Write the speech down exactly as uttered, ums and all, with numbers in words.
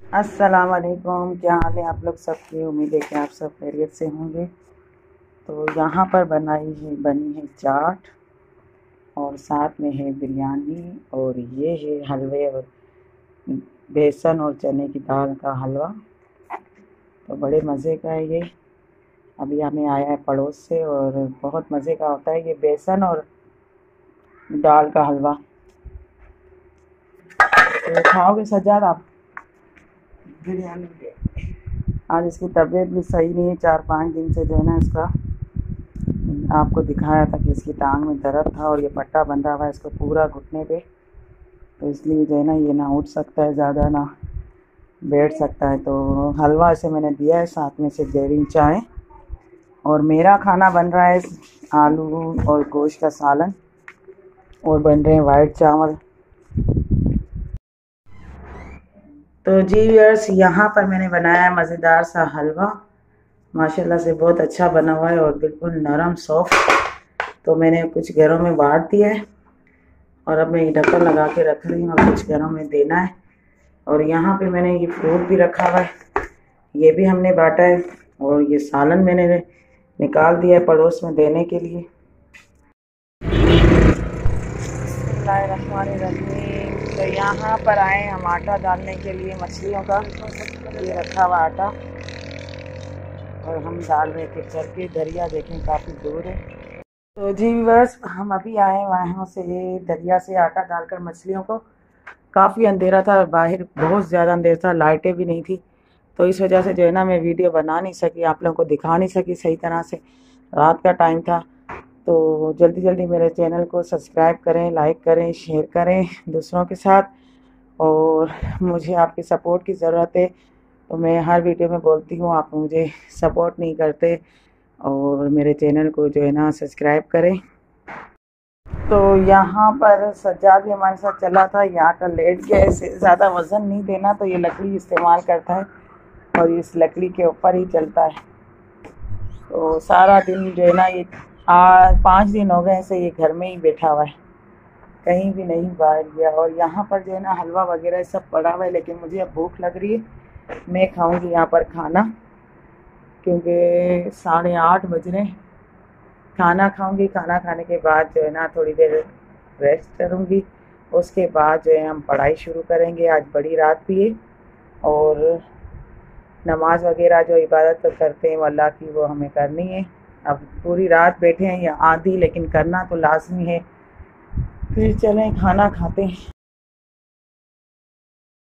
अस्सलाम वालेकुम। क्या हाल है आप लोग सबकी? उम्मीद है कि आप सब खैरियत से होंगे। तो यहाँ पर बनाई है बनी है चाट और साथ में है बिरयानी और ये है हलवे और बेसन और चने की दाल का हलवा। तो बड़े मज़े का है ये। अभी हमें आया है पड़ोस से और बहुत मज़े का होता है ये बेसन और दाल का हलवा। तो खाओगे सज्जाद आप? बिरयानी। आज इसकी तबीयत भी सही नहीं है, चार पाँच दिन से जो है ना इसका आपको दिखाया था कि इसकी टांग में दर्द था और ये पट्टा बंधा हुआ है इसको पूरा घुटने पे। तो इसलिए जो है ना ये ना उठ सकता है ज़्यादा ना बैठ सकता है। तो हलवा इसे मैंने दिया है, साथ में से जहरीन चाय। और मेरा खाना बन रहा है आलू और गोश्त का सालन और बन रहे हैं वाइट चावल। तो जी व्यूअर्स, यहाँ पर मैंने बनाया है मज़ेदार सा हलवा। माशाल्लाह से बहुत अच्छा बना हुआ है और बिल्कुल नरम सॉफ्ट। तो मैंने कुछ घरों में बांट दिया है और अब मैं ये ढक्कन लगा के रख रही हूँ और कुछ घरों में देना है। और यहाँ पे मैंने ये फ्रूट भी रखा हुआ है, ये भी हमने बांटा है। और ये सालन मैंने निकाल दिया है पड़ोस में देने के लिए। बिस्मिल्लाहिर्रहमानिर्रहीम। तो यहाँ पर आए हम आटा डालने के लिए मछलियों का। ये रखा हुआ आटा और हम डाल रहे थे चल के। दरिया देखें काफ़ी दूर है। तो जी बस हम अभी आए वहाँ से दरिया से आटा डालकर मछलियों को। काफ़ी अंधेरा था बाहर, बहुत ज़्यादा अंधेरा था, लाइटें भी नहीं थी। तो इस वजह से जो है ना मैं वीडियो बना नहीं सकी, आप लोगों को दिखा नहीं सकी सही तरह से। रात का टाइम था। तो जल्दी जल्दी मेरे चैनल को सब्सक्राइब करें, लाइक करें, शेयर करें दूसरों के साथ। और मुझे आपकी सपोर्ट की ज़रूरत है। तो मैं हर वीडियो में बोलती हूँ, आप मुझे सपोर्ट नहीं करते। और मेरे चैनल को जो है ना सब्सक्राइब करें। तो यहाँ पर सज्जाद भी हमारे साथ चला था, यहाँ का लेट गया। इसे ज़्यादा वज़न नहीं देना, तो ये लकड़ी इस्तेमाल करता है और इस लकड़ी के ऊपर ही चलता है। तो सारा दिन जो है ना ये आज पाँच दिन हो गए ऐसे ये घर में ही बैठा हुआ है, कहीं भी नहीं बाहर गया। और यहाँ पर जो है ना हलवा वगैरह सब पड़ा हुआ है, लेकिन मुझे अब भूख लग रही है। मैं खाऊंगी यहाँ पर खाना, क्योंकि साढ़े आठ बज रहे। खाना खाऊंगी, खाना खाने के बाद जो है ना थोड़ी देर रेस्ट करूंगी। उसके बाद जो है हम पढ़ाई शुरू करेंगे। आज बड़ी रात भी है और नमाज वगैरह जो इबादत तो करते हैं वो अल्लाह की, वो हमें करनी है। अब पूरी रात बैठे हैं या आधी, लेकिन करना तो लाजमी है। फिर चलें खाना खाते हैं।